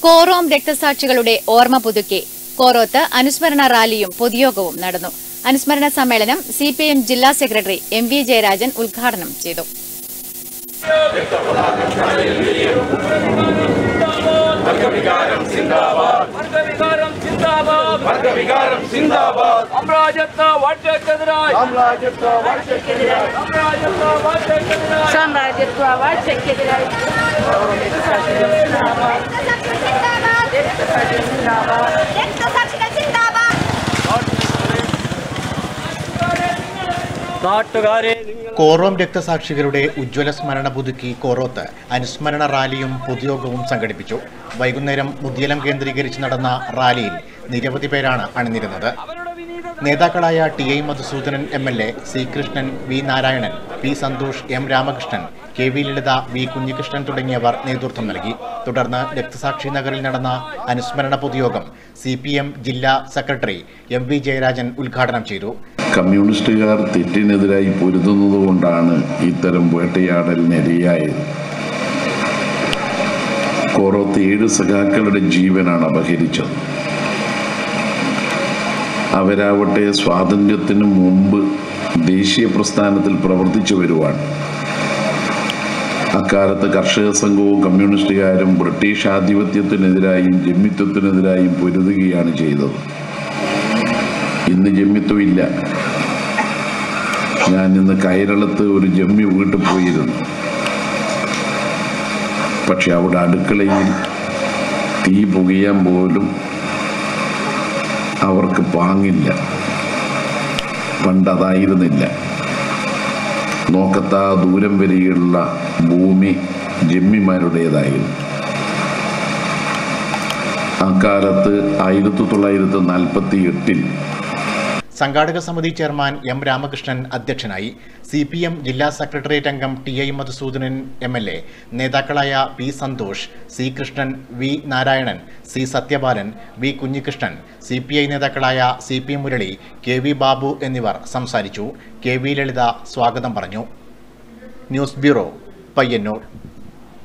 കോറോം രക്തസാക്ഷികളുടെ ഓർമ്മ പുതുക്കി കോറോത്ത് അനുസ്മരണ റാലിയും പൊതുയോഗവും നടന്നു. അനുസ്മരണ സമ്മേളനം സിപിഎം ജില്ലാ സെക്രട്ടറി എം വി ജയരാജൻ ഉദ്ഘാടനം ചെയ്തു. കോറോം രക്തസാക്ഷികളുടെ ഉജ്ജ്വല സ്മരണ പുതുക്കി കോറോത്ത് അനുസ്മരണ റാലിയും പൊതുയോഗവും സംഘടിപ്പിച്ചു. വൈകുന്നേരം മുദ്യലം കേന്ദ്രീകരിച്ച് നടന്ന റാലിയിൽ നിരവധി പേരാണ് അണിനിരുന്നത്. നേതാക്കളായ T I. Madhusoodanan MLA, C Krishnan, V Narayanan, P Santhosh, M Ramakrishnan, K V Lalitha, V Kunhikrishnan തുടങ്ങിയവർ നേതൃത്വം നൽകി. തുടർന്ന് രക്തസാക്ഷി നഗറിൽ നടന്ന അനുസ്മരണ പൊതുയോഗം സിപിഎം ജില്ലാ സെക്രട്ടറി എം വി ജയരാജൻ ഉദ്ഘാടനം ചെയ്തു. കമ്മ്യൂണിസ്റ്റുകാർ തെറ്റിനെതിരായി പൊരുതുന്നതുകൊണ്ടാണ് ഇത്തരം വേട്ടയാടലിനിരയായത്. കോറോത്ത് 7 സഖാക്കളുടെ ജീവനാണ് അപഹരിച്ചത്. അവരാവട്ടെ സ്വാതന്ത്ര്യത്തിനു മുമ്പ് ദേശീയ പ്രസ്ഥാനത്തിൽ പ്രവർത്തിച്ചു വരുവാണ്. അക്കാലത്ത് കർഷക സംഘവും കമ്മ്യൂണിസ്റ്റുകാരും ബ്രിട്ടീഷ് ആധിപത്യത്തിനെതിരായും ജമ്മിത്വത്തിനെതിരായും പൊരുതുകയാണ് ചെയ്തത്. ഇന്ന് ജമ്മിത്വം ഇല്ല. ഞാൻ ഇന്ന് കൈരളത്ത് ഒരു ജമ്മി വീട്ടിൽ പോയിരുന്നു. പക്ഷെ അവിടെ അടുക്കളയിൽ തീ പുകയാൻ പോലും അവർക്ക് പാങ്ങില്ല. പണ്ടതായിരുന്നില്ല. നോക്കത്താ ദൂരം വരെയുള്ള ഭൂമി ജമ്മിമാരുടേതായിരുന്നു. അക്കാലത്ത് 1948 സംഘാടക സമിതി ചെയർമാൻ എം രാമകൃഷ്ണൻ അധ്യക്ഷനായി. സിപിഎം ജില്ലാ സെക്രട്ടേറിയറ്റ് അംഗം ടി.ഐ. മധുസൂദനൻ എം.എൽ.എ, നേതാക്കളായ P Santhosh, C Krishnan, V Narayanan, C Sathyapalan, V Kunhikrishnan, CPI നേതാക്കളായ C P Murali, K V Babu എന്നിവർ സംസാരിച്ചു. കെ വി ലളിത സ്വാഗതം പറഞ്ഞു. News bureau, Payyanur.